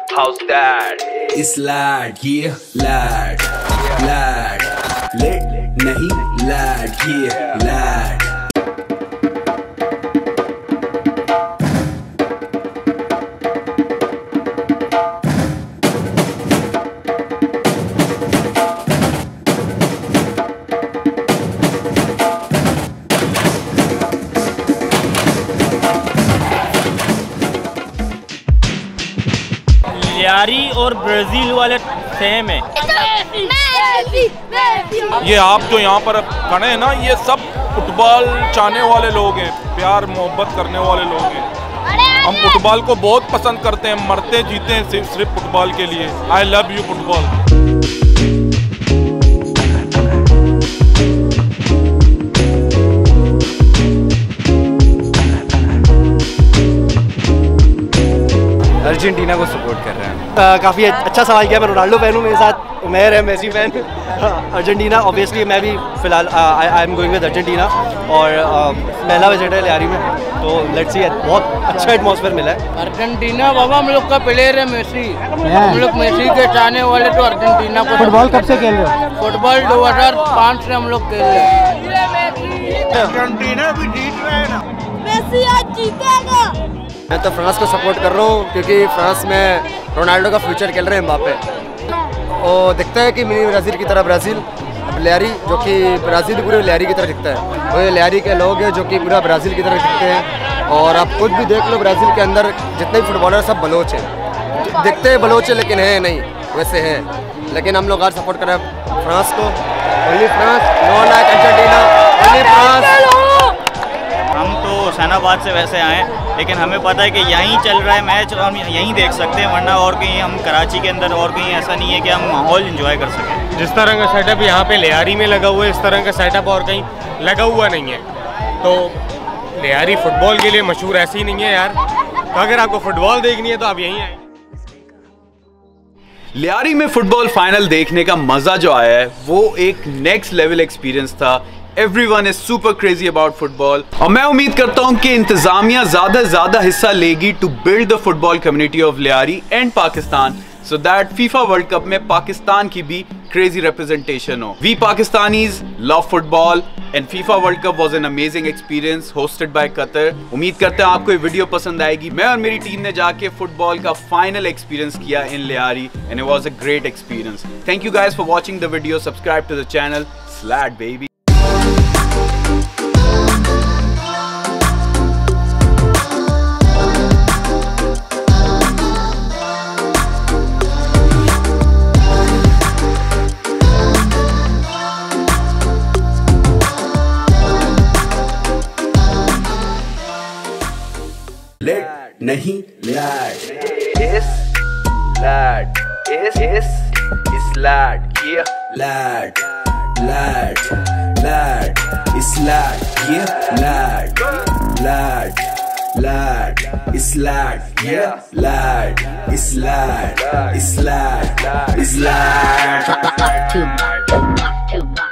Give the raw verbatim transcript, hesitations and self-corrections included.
How's that? It's lad, yeah, lad, lad, lit nahi lad, yeah, lad. Lyari और Brazil वाले same है। ये आप जो यहाँ पर खड़े हैं ना, ये सब फुटबॉल चाहने वाले लोग हैं, प्यार मोहब्बत करने वाले लोग हैं। हम फुटबॉल को बहुत पसंद करते हैं, मरते जीते हैं सिर्फ सिर्फ फुटबॉल के लिए। I love you football. Argentina को सपोर्ट कर रहे हैं। काफ़ी अच्छा सवाल किया। मैं रोनाल्डो फैन हूँ, मेरे साथ उमैर है मेसी फैन। अर्जेंटीना ऑब्वियसली मैं भी फिलहाल I am going with Argentina और पहला विजिट है लियारी में, तो लेट्स सी। बहुत अच्छा एटमॉस्फेयर मिला है। अर्जेंटीना बाबा हम लोग का प्लेयर है मेसी, हम लोग मेसी के चाहने वाले तो अर्जेंटीना को। फुटबॉल कब से खेल रहे हो? फुटबॉल दो हज़ार पाँच से हम लोग खेल रहे हैं। अर्जेंटीना भी जीत रहे हैं ना, मेसी आज जीतेगा। मैं तो फ्रांस को सपोर्ट कर रहा हूँ क्योंकि फ्रांस में रोनाल्डो का फ्यूचर खेल रहे हैं एम्बापे। और दिखता है कि मिनी ब्राज़ील की तरह ब्राज़ील, अब लियारी जो कि ब्राज़ील पूरे लियारी की तरह दिखता है, वो लियारी के लोग हैं जो कि पूरा ब्राज़ील की तरह दिखते हैं। और आप खुद भी देख लो, ब्राज़ील के अंदर जितने भी फुटबॉलर सब बलोच हैं, दिखते हैं बलोच है लेकिन है नहीं, वैसे हैं। लेकिन हम लोग आज सपोर्ट कर रहे हैं फ्रांस को। Only France, no like Argentina, only France. हम तो हुसैनाबाद से वैसे आए, लेकिन हमें पता है कि यहीं चल रहा है मैच और हम यहीं देख सकते हैं, वरना और कहीं हम कराची के अंदर और कहीं ऐसा नहीं है कि हम माहौल एंजॉय कर सकें। जिस तरह का सेटअप यहाँ पे लियारी में लगा हुआ है, इस तरह का सेटअप और कहीं लगा हुआ नहीं है। तो लियारी फुटबॉल के लिए मशहूर ऐसी नहीं है यार, तो अगर आपको फुटबॉल देखनी है तो आप यहीं आए। लियारी में फुटबॉल फाइनल देखने का मजा जो आया है वो एक नेक्स्ट लेवल एक्सपीरियंस था। Everyone is super crazy about football और मैं उम्मीद करता हूं कि इंतजामिया ज्यादा ज्यादा हिस्सा लेगी to build the football community of Lyari and Pakistan, so that FIFA World Cup में पाकिस्तान की भी crazy representation हो। We Pakistanis love football and FIFA World Cup was an amazing experience hosted by Qatar। उम्मीद करते हैं आपको ये वीडियो पसंद आएगी। मैं और मेरी टीम ने जाके फुटबॉल का फाइनल एक्सपीरियंस किया इन Lyari and it was a great experience। Thank you guys for watching the video, subscribe to the channel, Slad baby। Lad nahi lad, is lad, is is is lad, yeah, lad, lad, lad, is lad, yeah, lad, lad, lad, is lad, yeah, lad, is lad, is lad, is lad.